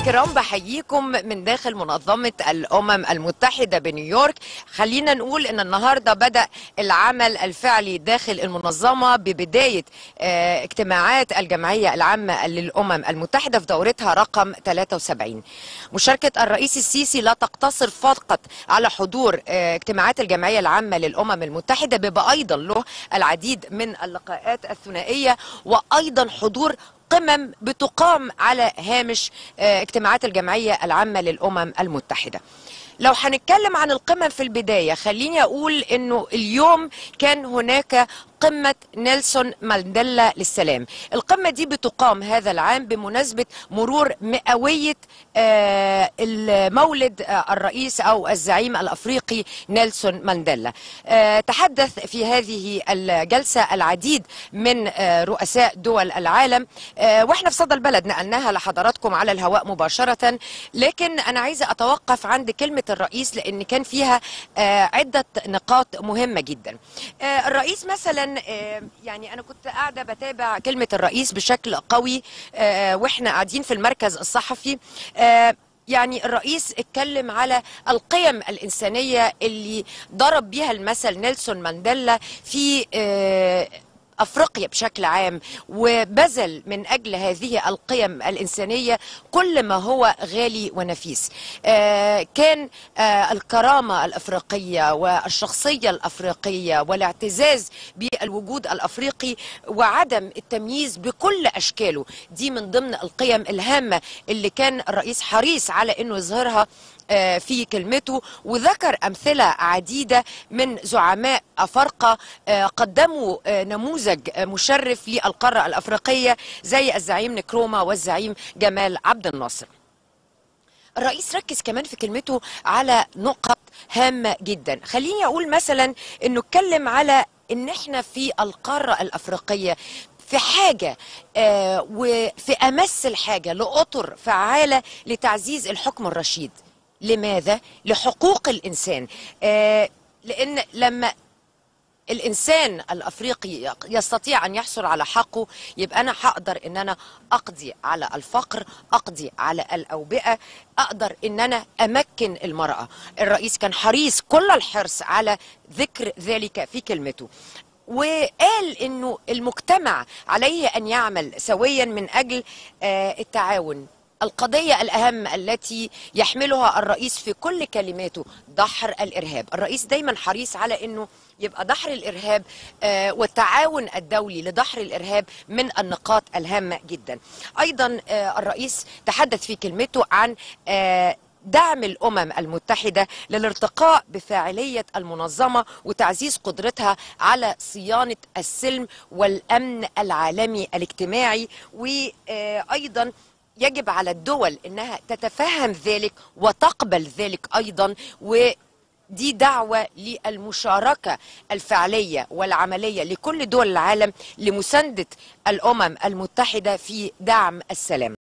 الكرام، بحييكم من داخل منظمة الأمم المتحدة بنيويورك. خلينا نقول أن النهاردة بدأ العمل الفعلي داخل المنظمة ببداية اجتماعات الجمعية العامة للأمم المتحدة في دورتها رقم 73. مشاركة الرئيس السيسي لا تقتصر فقط على حضور اجتماعات الجمعية العامة للأمم المتحدة، بيبقى أيضا له العديد من اللقاءات الثنائية وأيضا حضور قمم بتقام على هامش اجتماعات الجمعية العامة للأمم المتحدة. لو هنتكلم عن القمم في البداية، خليني أقول أنه اليوم كان هناك قمة نيلسون مانديلا للسلام. القمة دي بتقام هذا العام بمناسبة مرور مئوية المولد الرئيس أو الزعيم الأفريقي نيلسون مانديلا. تحدث في هذه الجلسة العديد من رؤساء دول العالم، وإحنا في صدى البلد نقلناها لحضراتكم على الهواء مباشرة، لكن أنا عايزة أتوقف عند كلمة الرئيس لأن كان فيها عدة نقاط مهمة جدا. الرئيس مثلا، يعني أنا كنت قاعدة بتابع كلمة الرئيس بشكل قوي وإحنا قاعدين في المركز الصحفي. يعني الرئيس اتكلم على القيم الإنسانية اللي ضرب بيها المثل نيلسون مانديلا في أفريقيا بشكل عام، وبذل من أجل هذه القيم الإنسانية كل ما هو غالي ونفيس. كان الكرامة الأفريقية والشخصية الأفريقية والاعتزاز بالوجود الأفريقي وعدم التمييز بكل أشكاله، دي من ضمن القيم الهامة اللي كان الرئيس حريص على أنه يظهرها في كلمته. وذكر أمثلة عديدة من زعماء أفارقة قدموا نموذج مشرف للقارة الأفريقية زي الزعيم نكروما والزعيم جمال عبد الناصر. الرئيس ركز كمان في كلمته على نقط هامة جدا. خليني أقول مثلا أنه اتكلم على أن احنا في القارة الأفريقية في حاجة وفي أمس الحاجة لأطر فعالة لتعزيز الحكم الرشيد. لماذا؟ لحقوق الإنسان. لأن لما الإنسان الأفريقي يستطيع أن يحصل على حقه، يبقى أنا هقدر أن أنا أقضي على الفقر، أقضي على الأوبئة، أقدر أن أنا أمكن المرأة. الرئيس كان حريص كل الحرص على ذكر ذلك في كلمته، وقال أنه المجتمع عليه أن يعمل سويا من أجل التعاون. القضية الأهم التي يحملها الرئيس في كل كلماته دحر الإرهاب. الرئيس دايما حريص على أنه يبقى دحر الإرهاب والتعاون الدولي لدحر الإرهاب من النقاط الهامة جدا. أيضا الرئيس تحدث في كلمته عن دعم الأمم المتحدة للارتقاء بفاعلية المنظمة وتعزيز قدرتها على صيانة السلم والأمن العالمي الاجتماعي. وأيضا يجب على الدول أنها تتفهم ذلك وتقبل ذلك أيضا، ودي دعوة للمشاركة الفعلية والعملية لكل دول العالم لمساندة الأمم المتحدة في دعم السلام.